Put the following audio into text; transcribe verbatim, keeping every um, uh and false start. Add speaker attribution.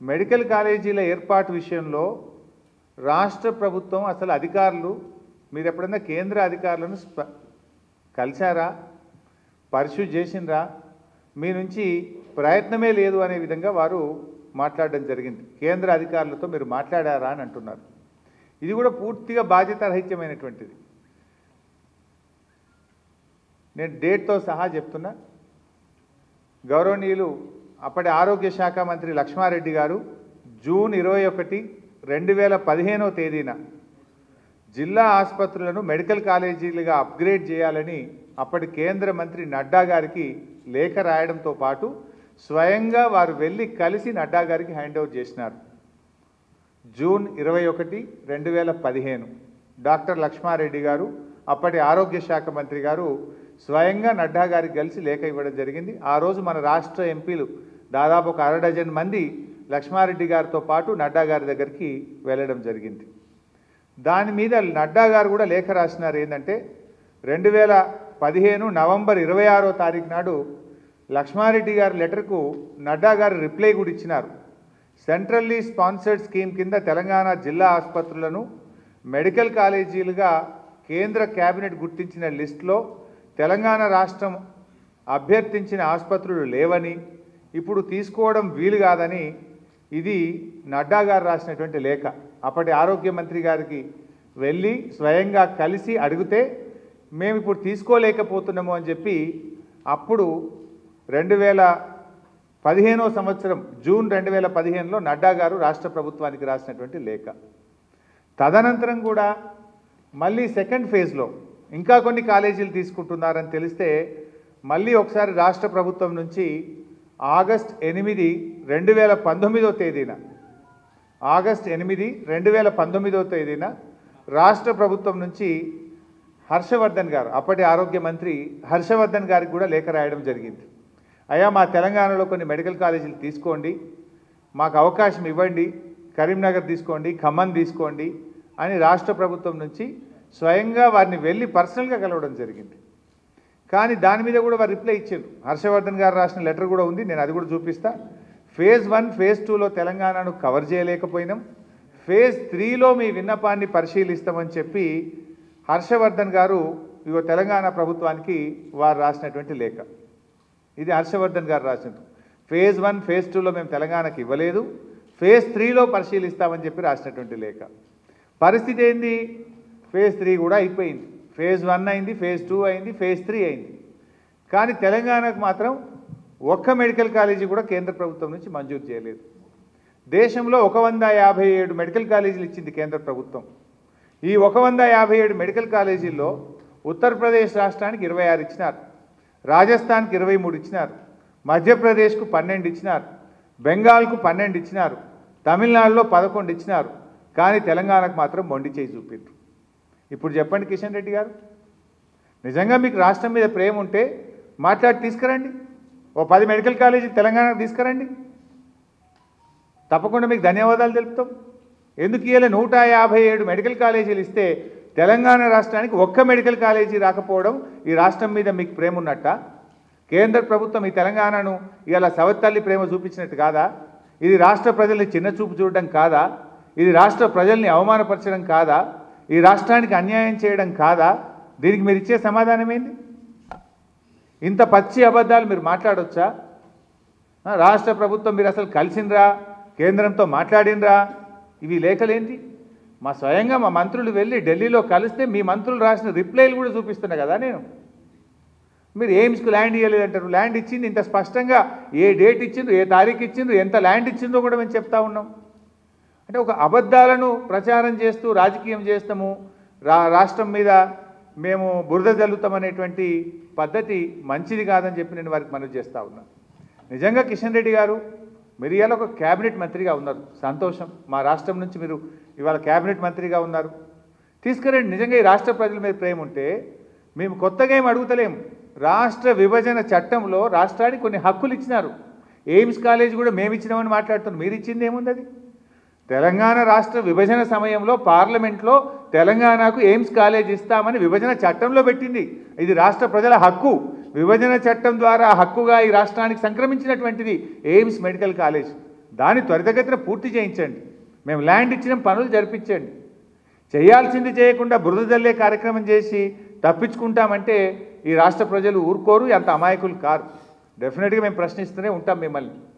Speaker 1: Medical కాలేజీల ఏర్పాటు విషయంలో రాష్ట్ర ప్రభుత్వం అసలు అధికారులు మీరు ఎప్పుడైనా కేంద్ర అధికారులను కలిశారా, పరిశీలి చేసినరా? మీ నుంచి ప్రయత్నమే లేదు అనే విధంగా వారు మాట్లాడడం జరిగింది. కేంద్ర అధికారులతో మీరు మాట్లాడారా అని అంటున్నారు. ఇది కూడా పూర్తిగా బాధ్యతారహిత్యమైనటువంటిది. నేను డేట్తో సహా చెప్తున్నా. గౌరవనీయులు అప్పటి ఆరోగ్య శాఖ మంత్రి లక్ష్మారెడ్డి గారు జూన్ ఇరవై ఒకటి రెండు వేల పదిహేనవ తేదీన జిల్లా ఆసుపత్రులను మెడికల్ కాలేజీలుగా అప్గ్రేడ్ చేయాలని అప్పటి కేంద్ర మంత్రి నడ్డా గారికి లేఖ రాయడంతో పాటు స్వయంగా వారు వెళ్ళి కలిసి నడ్డా గారికి హ్యాండ్ ఓవర్ చేసినారు. జూన్ ఇరవై ఒకటి రెండు వేల పదిహేను డాక్టర్ లక్ష్మారెడ్డి గారు అప్పటి ఆరోగ్య శాఖ మంత్రి గారు స్వయంగా నడ్డా గారికి కలిసి లేఖ ఇవ్వడం జరిగింది. ఆ రోజు మన రాష్ట్ర ఎంపీలు దాదాపు ఒక అర డజన్ మంది లక్ష్మారెడ్డి గారితో పాటు నడ్డా గారి దగ్గరికి వెళ్ళడం జరిగింది. దాని మీద నడ్డా గారు కూడా లేఖ రాసినారు. ఏంటంటే రెండు వేల పదిహేను నవంబర్ ఇరవై ఆరో తారీఖు నాడు లక్ష్మారెడ్డి గారి లెటర్కు నడ్డా గారు రిప్లై కూడా ఇచ్చినారు. సెంట్రల్లీ స్పాన్సర్డ్ స్కీమ్ కింద తెలంగాణ జిల్లా ఆసుపత్రులను మెడికల్ కాలేజీలుగా కేంద్ర కేబినెట్ గుర్తించిన లిస్టులో తెలంగాణ రాష్ట్రం అభ్యర్థించిన ఆసుపత్రులు లేవని, ఇప్పుడు తీసుకోవడం వీలు కాదని ఇది నడ్డా గారు రాసినటువంటి లేఖ. అప్పటి ఆరోగ్య మంత్రి గారికి వెళ్ళి స్వయంగా కలిసి అడిగితే మేము ఇప్పుడు తీసుకోలేకపోతున్నాము అని చెప్పి అప్పుడు రెండు వేల పదిహేనో సంవత్సరం జూన్ రెండు వేల పదిహేనులో నడ్డా గారు రాష్ట్ర ప్రభుత్వానికి రాసినటువంటి లేఖ. తదనంతరం కూడా మళ్ళీ సెకండ్ ఫేజ్లో ఇంకా కొన్ని కాలేజీలు తీసుకుంటున్నారని తెలిస్తే మళ్ళీ ఒకసారి రాష్ట్ర ప్రభుత్వం నుంచి ఆగస్ట్ ఎనిమిది రెండు వేల పంతొమ్మిదో తేదీన ఆగస్ట్ ఎనిమిది రెండు వేల పంతొమ్మిదో తేదీన రాష్ట్ర ప్రభుత్వం నుంచి హర్షవర్ధన్ గారు అప్పటి ఆరోగ్య మంత్రి హర్షవర్ధన్ గారికి కూడా లేఖ రాయడం జరిగింది. అయ్యా, మా తెలంగాణలో కొన్ని మెడికల్ కాలేజీలు తీసుకోండి, మాకు అవకాశం ఇవ్వండి, కరీంనగర్ తీసుకోండి, ఖమ్మం తీసుకోండి అని రాష్ట్ర ప్రభుత్వం నుంచి స్వయంగా వారిని వెళ్ళి పర్సనల్గా కలవడం జరిగింది. కానీ దాని మీద కూడా వారు రిప్లై ఇచ్చారు. హర్షవర్ధన్ గారు రాసిన లెటర్ కూడా ఉంది, నేను అది కూడా చూపిస్తా. ఫేజ్ వన్ ఫేజ్ టూలో తెలంగాణను కవర్ చేయలేకపోయినాం, ఫేజ్ త్రీలో మీ విన్నపాన్ని పరిశీలిస్తామని చెప్పి హర్షవర్ధన్ గారు ఇగో తెలంగాణ ప్రభుత్వానికి వారు రాసినటువంటి లేఖ. ఇది హర్షవర్ధన్ గారు రాసినట్టు. ఫేజ్ వన్ ఫేజ్ టూలో మేము తెలంగాణకి ఇవ్వలేదు, ఫేజ్ త్రీలో పరిశీలిస్తామని చెప్పి రాసినటువంటి లేఖ. పరిస్థితి ఏంది? ఫేజ్ త్రీ కూడా అయిపోయింది, ఫేజ్ వన్ అయింది, ఫేజ్ టూ అయింది, ఫేజ్ త్రీ అయింది. కానీ తెలంగాణకు మాత్రం ఒక్క మెడికల్ కాలేజీ కూడా కేంద్ర ప్రభుత్వం నుంచి మంజూరు చేయలేదు. దేశంలో ఒక వంద యాభై ఏడు మెడికల్ కాలేజీలు ఇచ్చింది కేంద్ర ప్రభుత్వం. ఈ ఒక వంద యాభై ఏడు మెడికల్ కాలేజీల్లో ఉత్తరప్రదేశ్ రాష్ట్రానికి ఇరవై ఆరు ఇచ్చినారు, రాజస్థాన్కి ఇరవై మూడు ఇచ్చినారు, మధ్యప్రదేశ్కు పన్నెండు ఇచ్చినారు, బెంగాల్కు పన్నెండు ఇచ్చినారు, తమిళనాడులో పదకొండు ఇచ్చినారు. కానీ తెలంగాణకు మాత్రం మొండి చేయి చూపించారు. ఇప్పుడు చెప్పండి కిషన్ రెడ్డి గారు, నిజంగా మీకు రాష్ట్రం మీద ప్రేమ ఉంటే మాట్లాడి తీసుకురండి, ఓ పది మెడికల్ కాలేజీ తెలంగాణకు తీసుకురండి, తప్పకుండా మీకు ధన్యవాదాలు తెలుపుతాం. ఎందుకు ఇయ్యాలి? నూట యాభై ఏడు మెడికల్ కాలేజీలు ఇస్తే తెలంగాణ రాష్ట్రానికి ఒక్క మెడికల్ కాలేజీ రాకపోవడం ఈ రాష్ట్రం మీద మీకు ప్రేమ ఉన్నట్ట? కేంద్ర ప్రభుత్వం ఈ తెలంగాణను ఇవాళ సవత్తల్లి ప్రేమ చూపించినట్టు కాదా? ఇది రాష్ట్ర ప్రజల్ని చిన్న చూపు చూడడం కాదా? ఇది రాష్ట్ర ప్రజల్ని అవమానపరచడం కాదా? ఈ రాష్ట్రానికి అన్యాయం చేయడం కాదా? దీనికి మీరు ఇచ్చే సమాధానం ఏంది? ఇంత పచ్చి అబద్ధాలు మీరు మాట్లాడొచ్చా? రాష్ట్ర ప్రభుత్వం మీరు అసలు కలిసిండ్రా, కేంద్రంతో మాట్లాడినరా? ఇవి లేఖలేంటి? మా స్వయంగా మా మంత్రులు వెళ్ళి ఢిల్లీలో కలిస్తే మీ మంత్రులు రాసిన రిప్లైలు కూడా చూపిస్తున్నా కదా నేను. మీరు ఎయిమ్స్కి ల్యాండ్ ఇవ్వలేదంటారు, ల్యాండ్ ఇచ్చింది ఇంత స్పష్టంగా ఏ డేట్ ఇచ్చిండ్రు, ఏ తారీఖు ఇచ్చిండ్రు, ఎంత ల్యాండ్ ఇచ్చిండ్రో కూడా మేము చెప్తా ఉన్నాం. అంటే ఒక అబద్ధాలను ప్రచారం చేస్తూ రాజకీయం చేస్తాము, రా రాష్ట్రం మీద మేము బురద జల్లుతామనేటువంటి పద్ధతి మంచిది కాదని చెప్పి నేను వారికి మనవి చేస్తూ ఉన్నా. నిజంగా కిషన్ రెడ్డి గారు మీరు ఇవాళ ఒక క్యాబినెట్ మంత్రిగా ఉన్నారు, సంతోషం. మా రాష్ట్రం నుంచి మీరు ఇవాళ క్యాబినెట్ మంత్రిగా ఉన్నారు, తీసుకురండి. నిజంగా ఈ రాష్ట్ర ప్రజల మీద ప్రేమ ఉంటే మేము కొత్తగా ఏం అడుగుతలేము. రాష్ట్ర విభజన చట్టంలో రాష్ట్రానికి కొన్ని హక్కులు ఇచ్చినారు. ఎయిమ్స్ కాలేజ్ కూడా మేము ఇచ్చినామని మాట్లాడుతున్నాం, మీరు ఇచ్చింది ఏముంది? అది తెలంగాణ రాష్ట్ర విభజన సమయంలో పార్లమెంట్లో తెలంగాణకు ఎయిమ్స్ కాలేజ్ ఇస్తామని విభజన చట్టంలో పెట్టింది. ఇది రాష్ట్ర ప్రజల హక్కు. విభజన చట్టం ద్వారా హక్కుగా ఈ రాష్ట్రానికి సంక్రమించినటువంటిది ఎయిమ్స్ మెడికల్ కాలేజ్. దాన్ని త్వరితగతిన పూర్తి చేయించండి. మేము ల్యాండ్ ఇచ్చిన పనులు జరిపించండి. చేయాల్సింది చేయకుండా బురద జల్లే కార్యక్రమం చేసి తప్పించుకుంటామంటే ఈ రాష్ట్ర ప్రజలు ఊరుకోరు, అంత అమాయకులు కారు. డెఫినెట్గా మేము ప్రశ్నిస్తూనే ఉంటాం మిమ్మల్ని.